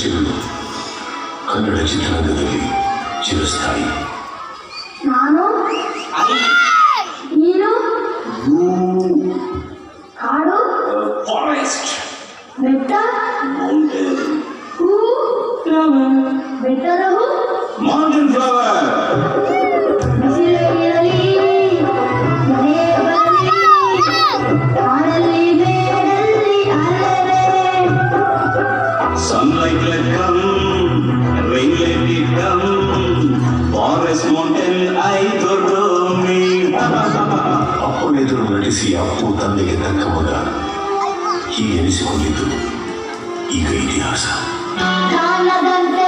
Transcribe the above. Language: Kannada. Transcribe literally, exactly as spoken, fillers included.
ದೃಶ್ಯಗಳು ಕನ್ನಡ ಚಿತ್ರರಂಗದಲ್ಲಿ ಚಿರಸ್ಥಾಯಿ. ನಾನು ನೀನು ಕಾಡು ಫಾರೆಸ್ಟ್ ಬೆಟ್ಟ ಮೌಂಟೇನ್ ಹೂ ಫ್ಲವರ್ ಬೆಟ್ಟದ ಹೂ ಮೌಂಟೇನ್ ಫ್ಲವರ್ ಬಿಸಿಲಿರಲಿ ಮಳೆ ಬರಲಿ ಕಾಡಲ್ಲಿ ಬೇಡಲ್ಲಿ ಅಲೆರೆ sunlight let come rain let it come forest mountain I adore me. ಅಪ್ಪನೆದುರು ನಟಿಸಿ Appu ತಂದೆಗೆ ತಕ್ಕ ಮಗ ಹೀಗೆ ಎನಿಸಿಕೊಂಡಿದ್ದು ಈಗ ಇತಿಹಾಸ.